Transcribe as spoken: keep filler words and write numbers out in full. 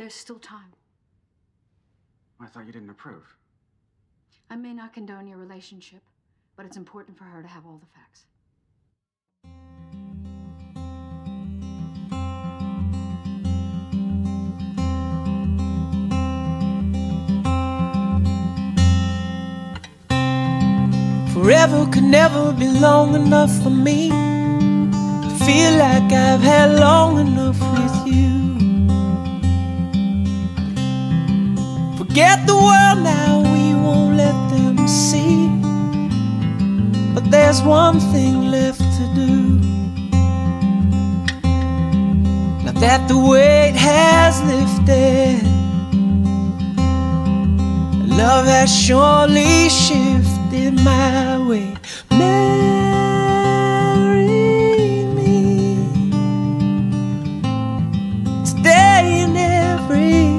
There's still time. I thought you didn't approve. I may not condone your relationship, but it's important for her to have all the facts. Forever could never be long enough for me to feel like I've had long enough with you. Forget the world now, we won't let them see. But there's one thing left to do. Now that the weight has lifted, love has surely shifted my way. Marry me today and every